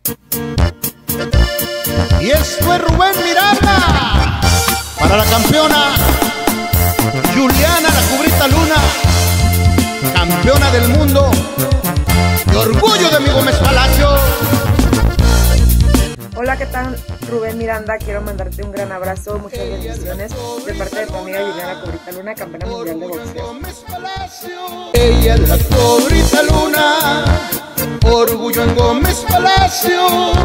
Y esto es Rubén Miranda para la campeona Juliana La Cubrita Luna, campeona del mundo y orgullo de mi Gómez Palacio. Hola, ¿qué tal? Rubén Miranda, quiero mandarte un gran abrazo, muchas bendiciones de parte de tu amiga Juliana La Cubrita Luna, campeona mundial de boxeo. Ella es la Cubrita Luna, orgullo en Gómez Palacio.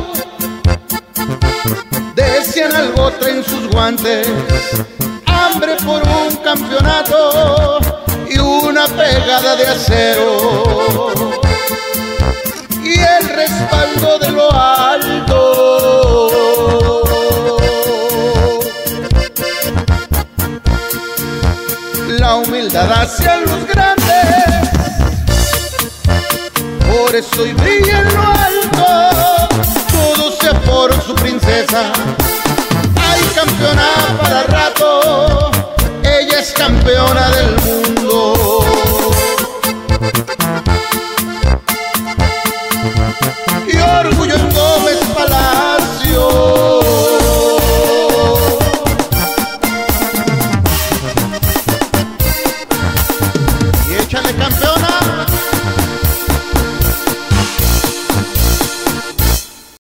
Desean algo, traen sus guantes, hambre por un campeonato y una pegada de acero y el respaldo de lo alto. La humildad hacia los grandes, por eso y brilla en lo alto. Todo sea por su princesa. Hay campeona para rato, ella es campeona del mundo. Y orgullo en Gómez Palacio. Y échale, campeona.